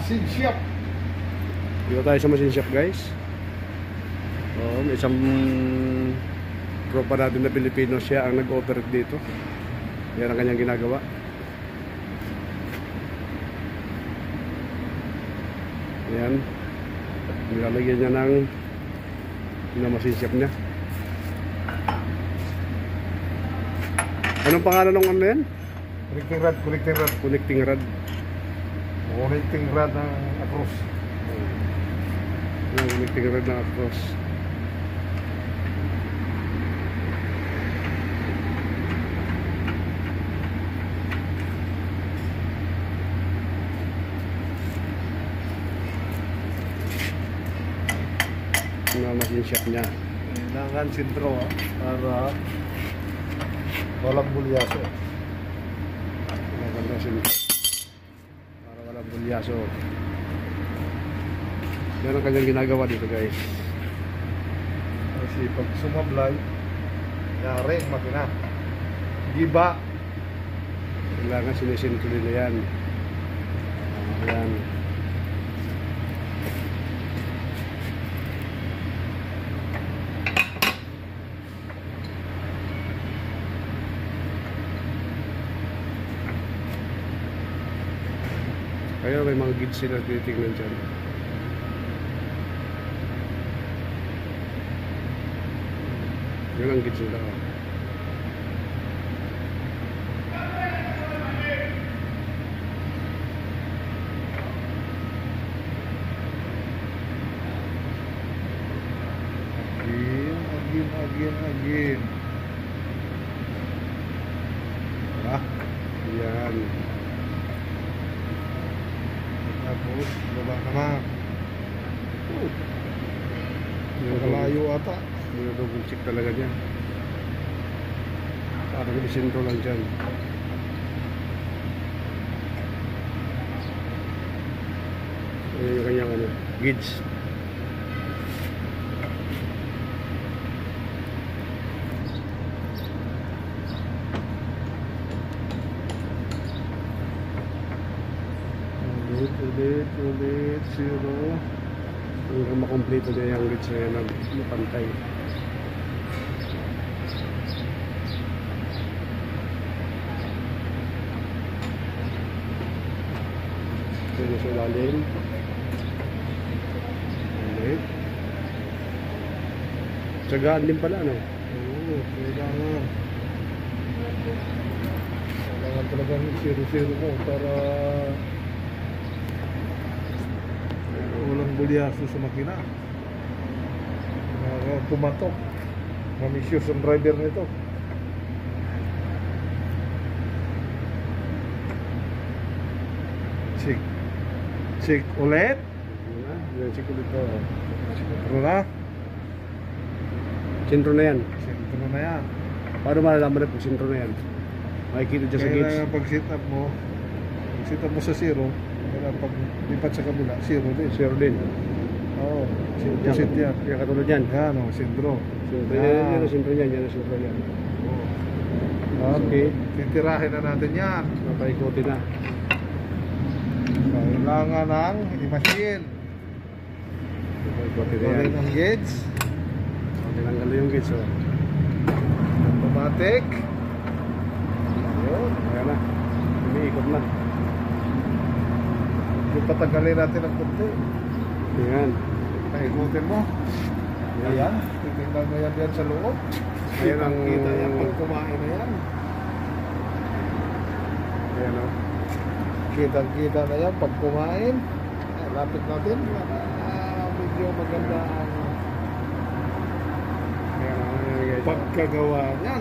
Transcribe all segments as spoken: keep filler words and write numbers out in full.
machine shop. Dito tayo sa machine shop, guys. Oh, may isang tropa natin na Pilipino, siya ang nag-operate dito. Yan ang kanyang ginagawa. Yan. Nilalagyan niya ng na machine shop niya. Anong pangalan ng ano yan? Connecting rod, connecting rod. Connecting rod. Connecting rod ng across. Yan, connecting rod ng across. Na machine shop niya. Kailangan sintro ah, para walang bulyaso. Maganda sintro para walang bulyaso. Yan ang kanyang ginagawa dito, guys. Kasi pag sumablay, yari ang makina. Giba. Kailangan sinisintro nila yan. Ayan. Kaya may mga gids sila titignan dyan. Yun ang gids nila. Oh. Again, again, again, again. Ah, yan. Tapos, baba naman. Oh. Nakalayo ata. Double check talaga dyan. Parang isintro lang dyan. Ayan yung kanyang ano, gids. Ulit, ulit, ulit, zero. Hanggang makompleto na yung gids na yan na pantay. Dito sa ilalim. Ulit. Tsagaan din pala, no? Oo, kailangan. Kailangan talagang zero-zero mo para walang bulyaso sa makina. Uh, pumatok. Mamisyoso ang driver nito. Check. Check ulit. Yan, check ulit to. Sintro na. Sintro na yan. Sintro na yan. Paano malalaman na kung sintro na yan? Makikita dyan sa gids. Kailangan pag sit up mo, pag sit up mo sa zero, kailangan pag lipat sa kabila, zero din. Zero din. Oo, Yan, sit yan. yan katulad yan. Yan o, sintro. Sintro yan. Yan ang sintro yan. Yan ang sintro yan. Okay. Titirahin na natin yan. Napaikuti na. Kailangan ng i-machine. Napaikuti na yan. Tuloy ng gauge. Tinanggal na yung gids. Oh. Automatic. Ayun. Ayan na. Umiikot na. Yung patagalin natin ang kunti. Ayan. Paikutin mo. Ayan. Titingnan mo yan yan sa loob. Ayan ang... Kita yan pag kumain na yan. Ayan o. Kitang-kita na yan pag kumain. Ay, lapit natin. Ah, medyo maganda ang Ayan o. pagkagawa niyan.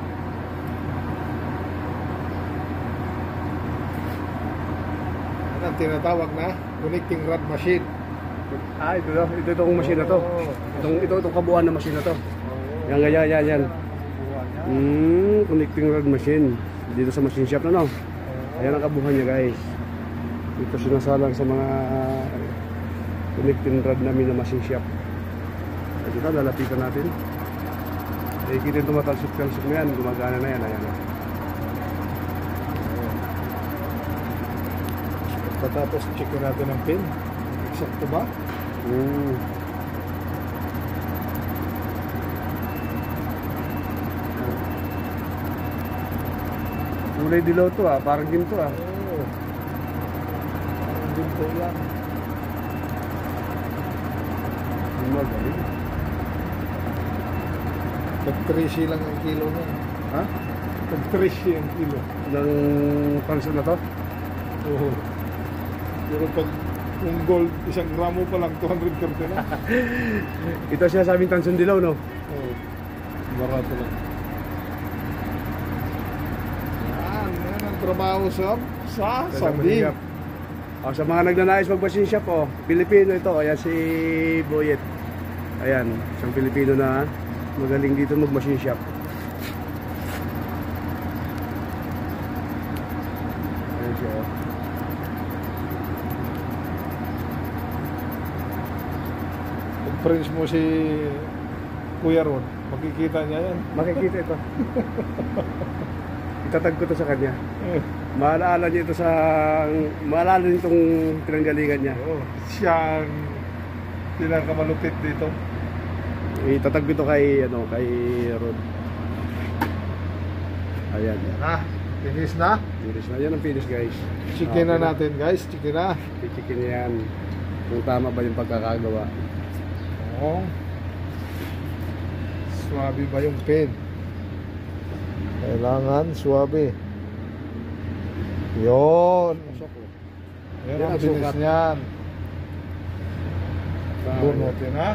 Yan ang tinatawag na connecting rod machine. Ah, ito daw. Ito itong machine na to. Oo. Itong, ito itong kabuuan ng machine na to. Oo. Yan, yan, yan, yan. Buwan niya. Hmm, connecting rod machine. Dito sa machine shop na, no? Ayan ang kabuuan niya, guys. Ito sinasalang sa mga connecting rod namin na machine shop. At ito, lalapitan natin. Eh, kita yung tumatalsik-talsik na yan. Gumagana na yan. Ayan. Pagkatapos checkin natin ang pin. Eksakto ba? Hmm. Kulay dilaw to ah, parang ginto ah. Oo. Ang ginto yan. Magaling. Tag thirty lang ang kilo niya. Ha? Tag thirty ang kilo. Ng panso na to? Oo. Pero pag yung gold, isang gramo pa lang, two hundred thirty na. Ito siya sa aming Tansun Dilaw, no? Oo. Barato lang. Yan, yan ang trabaho sa sa Saudi. Oh, sa mga nagnanais mag-machine shop, oh, Pilipino ito. Ayan si Boyet. Ayan, isang Pilipino na magaling dito mag-machine shop. Ayan siya, oh. Pag-French mo si Kuya Ron, makikita niya yan. Makikita ito. Itatag ko to sa kanya. Maalala niya ito sa... Maalala niya itong pinanggalingan niya. Oo. Siya ang pinakamalupit dito. Itatag ko ito kay, ano, kay Rod. Ayan. Ah, finish na. Finish na. Yan ang finish, guys. Chicken Okay na natin, guys. Chicken na. Chicken yan. Kung tama ba yung pagkakagawa. Oo. Swabe ba yung pin? Kailangan swabe. Yun. Yan Yan ang ang finish sukat. niyan. Tama. Bunutin ha.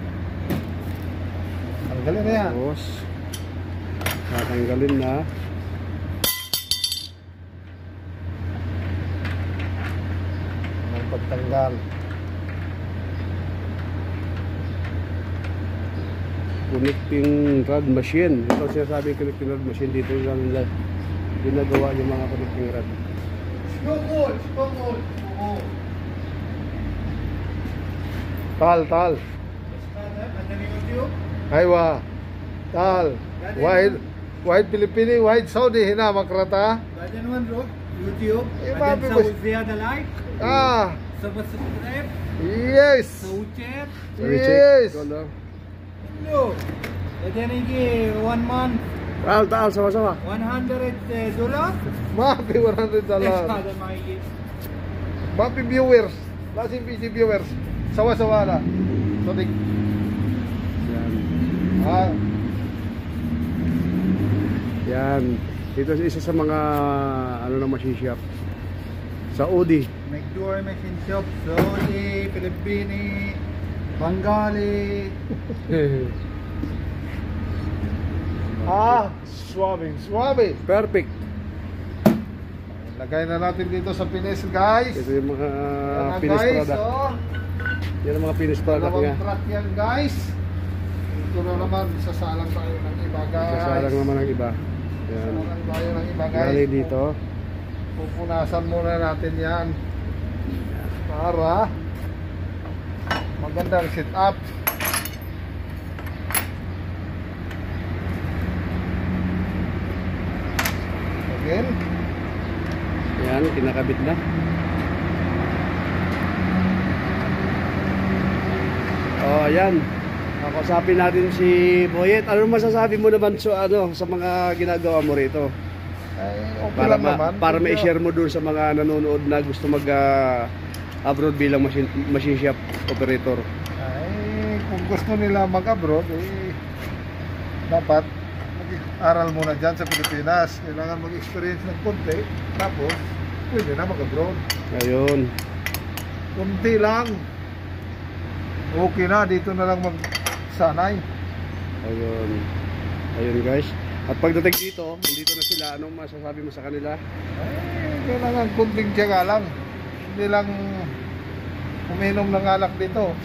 Tanggalin na yan. Tapos, tatanggalin na. Ang pagtanggal. Connecting rod machine. Ito sinasabi connecting rod machine. Dito yung nila ginagawa yung mga connecting rod. Small, small, small. Tal, tal. Aywa. Tal. Wide, wide Pilipini, wide Saudi hina makrata. Bajan one bro, YouTube. Eh, Bajan babi, sa bas- Uzia the like. Ah, Subscribe. yes. Sa Uchet. Sorry, Yes. check. Hold on. Yo. Bajan ini one month, Taal, taal, sama-sama. one hundred dollar. Mapi one hundred dollars. Ada mai. Mapi viewers. Lasin P C viewers. Sawa-sawa na. Sodik. Yan. Ah, Yan. Ito isa sa mga ano na machine shop. Saudi. McDoor Machine Shop, Saudi, Pilipini, Bengali. ah, suabe, suabe. Perfect. Lagay na natin dito sa finish, guys. Ito yung mga Yan na, finished guys, product. oh. Yan ang mga finished product Dalawang niya. truck yan, guys. Ito na naman, sasalang tayo ng iba, guys. Sasalang naman ang iba. Yan. Sasalang tayo ng iba, guys. Lali dito. Pupunasan muna natin yan. Para magandang sit up. Again. Yan, kinakabit na. Oh, ayan. Kakusapin natin si Boyet. Ano masasabi mo naman sa ano sa mga ginagawa mo rito? Ay, okay Para lang ma, naman. para Medyo- ma-share mo dun sa mga nanonood na gusto mag ah, abroad bilang machine, machine shop operator. Ay, kung gusto nila mag-abroad, eh, dapat mag-aral muna dyan sa Pilipinas. Kailangan mag-experience ng konti, tapos pwede na mag-abroad. Ayun. Kunti lang. Okay na, dito na lang mag-sanay. Ayun. Ayun guys. At pagdating dito, dito na sila, anong masasabi mo sa kanila? Ay, kailangan kunting tiyaga lang. Hindi lang uminom ng alak dito.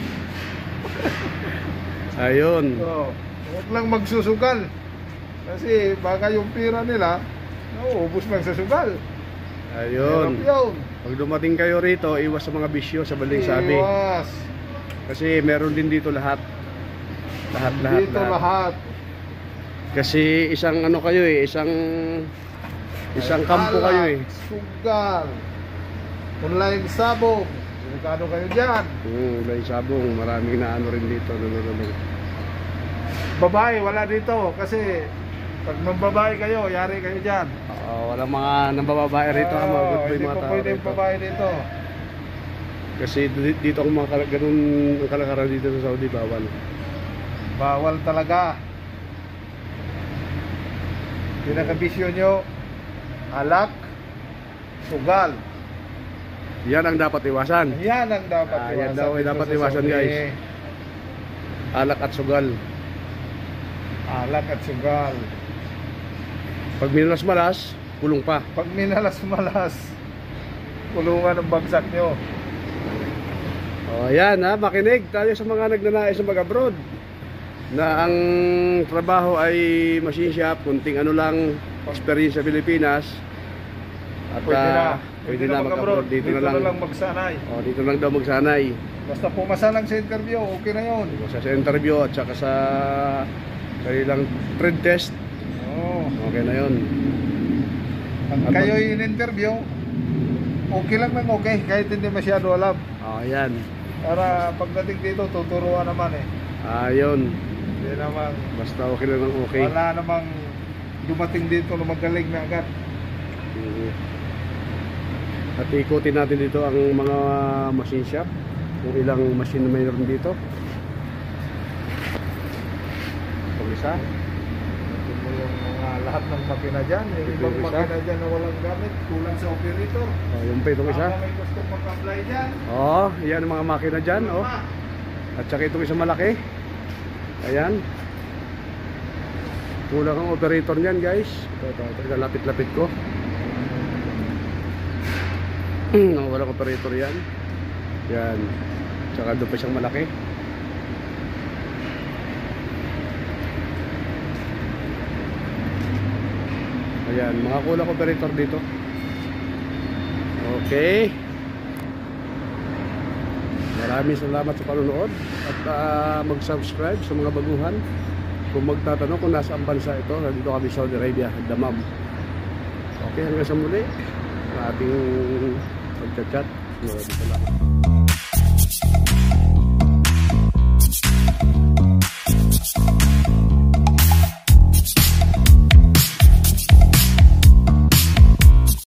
Ayun. So, huwag lang magsusugal. Kasi baka yung pira nila, nauubos lang sa sugal. Ayun. Hirap yun. Pag dumating kayo rito, iwas sa mga bisyo sa baling sabi. Iwas. Kasi meron din dito lahat. Lahat, lahat, Dito lahat. Kasi isang ano kayo eh, isang isang kampo kayo eh. Alak, sugal. online sabong. Delikado kayo dyan. Hmm, may sabong, maraming na ano rin dito. Nanonood. Babae, wala dito. Kasi pag mambabae kayo, yari kayo dyan. Oo, walang mga nambababae rito. Oo, mga good boy, hindi mga pa tao pwede yung rito. babae dito. Kasi di- dito kung mga kal- ganun ang kalakaran dito sa Saudi, bawal. Bawal talaga. Pinakabisyo nyo, alak, sugal. Yan ang dapat iwasan. Yan ang dapat Ah, iwasan. yan daw ay dito dapat sa iwasan, Saudi. guys. Alak at sugal. Alak at sugal. Pag minalas-malas, kulong pa. Pag minalas-malas, kulungan ng bagsak nyo. O yan ha, makinig tayo sa mga nagnanais na mag-abroad na ang trabaho ay machine shop, kunting ano lang experience sa Pilipinas at Pwede na. ah, pwede na mag-abroad dito, na lang, magsanay. o, dito lang daw magsanay Basta pumasa lang sa interview, okay na yun. sa, sa interview at saka sa kanilang trade test, Oo. okay na yun. Pag At- kayo in-interview, okay lang lang okay, kahit hindi masyado alam. O yan, Para pagdating dito, tuturuan naman eh. ayun, Hindi naman, basta okay na lang okay. wala namang dumating dito na magaling na agad. Mhm. At ikutin natin dito ang mga machine shop, kung ilang machine na mayroon dito. Pag isa, Ito mo yung mga lahat ng makina dyan. Yung Ito ibang yung isa. makina dyan na walang gamit, kulang sa operator. oh, yung pa itong isa. Baka may gusto mag-apply dyan. Oh, yan ang mga makina dyan, oh. Pa. At saka itong isang malaki. Ayan. Kulang ang operator niyan, guys. Ito, ito, ito, lapit-lapit ko. Nang walang operator yan. Yan. Tsaka doon pa siyang malaki. Ayan, mga kulang operator dito. Okay. Maraming salamat sa panonood at uh, mag-subscribe sa mga baguhan. Kung magtatanong kung nasa ang bansa ito, nandito kami sa Saudi Arabia, Damam. Okay, hanggang sa muli sa ating pagchat-chat. Maraming salamat.